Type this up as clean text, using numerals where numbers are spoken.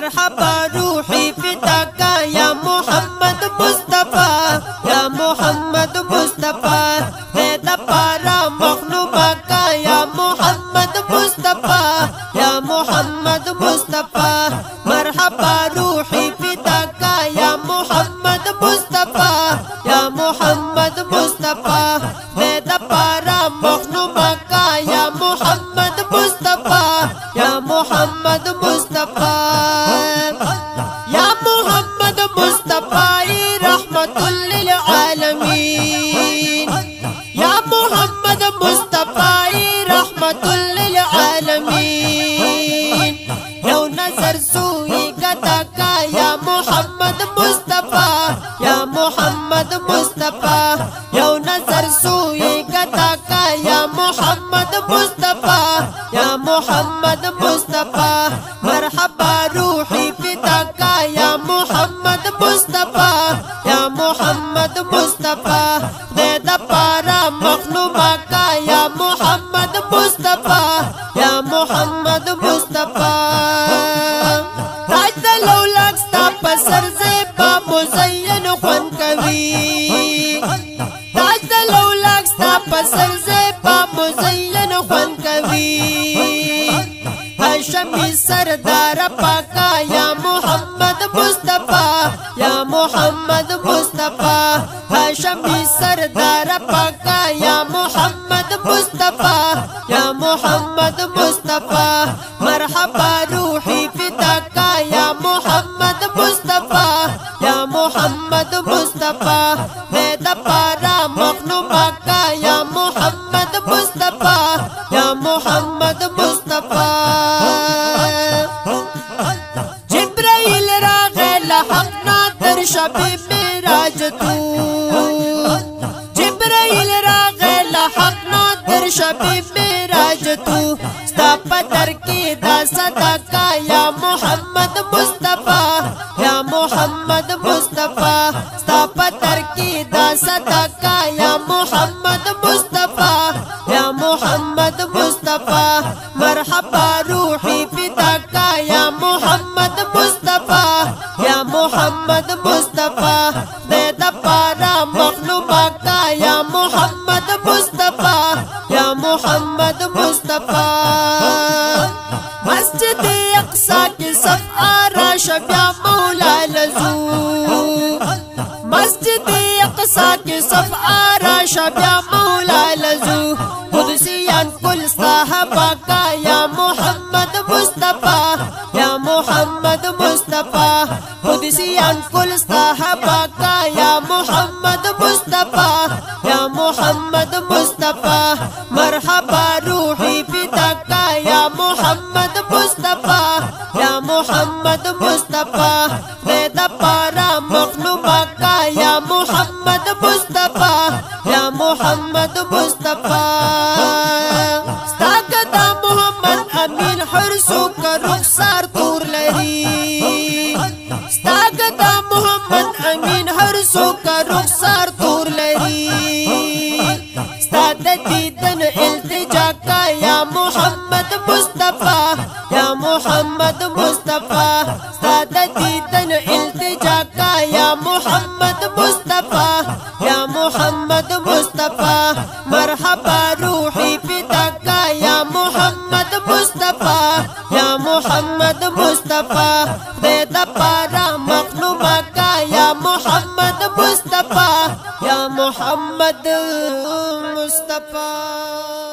مرحبا روحي فداك يا محمد مصطفى يا محمد مصطفى هذا بارا مخلوقك يا محمد مصطفى يا محمد مصطفى مرحبا روحي فداك يا محمد مصطفى يا محمد مصطفى هذا بارا مخلوقك يا محمد مصطفى يا محمد مصطفى يا محمد مصطفى رحمة للعالمين يا محمد مصطفى رحمة للعالمين لو نظر سوي قدك يا محمد مصطفى يا محمد مصطفى لو نظر سوي قدك يا محمد مصطفى يا محمد مصطفى مرحبا روحي فداك يا محمد مصطفى يا محمد مصطفى هذا بارا مخلوقك يا محمد مصطفى يا محمد مصطفى تاج لولاك ستاپ سر زیبا مزین خون کوي تاج لولاک ستاپ سر زیبا مزین خون کوي هاشمی سردار پاکا یا محمد مصطفى یا محمد مصطفى هاشمی سردار پاکا یا محمد مصطفى یا محمد مصطفى مرحبا روحي فداك يا محمد مصطفى يا محمد مصطفى هذا بارا مخلوقك يا محمد مصطفى يا محمد مصطفى جبرائيل راغل حقنا در شب معراج تو جبرائيل راغل حقنا در شب معراج تو ستاپ در کی دا صدقہ یا محمد مصطفى یا محمد مصطفى ستاپ در کی دا صدقہ یا محمد مصطفى یا محمد مصطفى مرحبا روحي فداك يا محمد مصطفى يا محمد مصطفى هذا بارا مخلوقك يا محمد مصطفى يا محمد مصطفى مسجد اقصى کی صف آراش بیا مولا لزو مسجد اقصى کی صف آراش بیا مولا لزو قدسیان کل صحابہ کا یا محمد مصطفى یا محمد مصطفى قدسیان کل صحابہ کا یا محمد مصطفى یا محمد مصطفى مرحبا روحي فداك يا محمد مصطفى يا محمد مصطفى هذا بارا مخلوقك يا محمد مصطفى يا محمد مصطفى استاك محمد امين حرسك رخسار طور لري استاك محمد امين حرسك رخسار طور لري استاد دیدن التجاك يا محمد مصطفى يا محمد مصطفى استاد دیدن التجاك يا محمد مصطفى يا محمد مصطفى مرحبا روحي فداك يا محمد مصطفى يا محمد مصطفى هذا بارا مخلوقك يا محمد مصطفى يا محمد مصطفى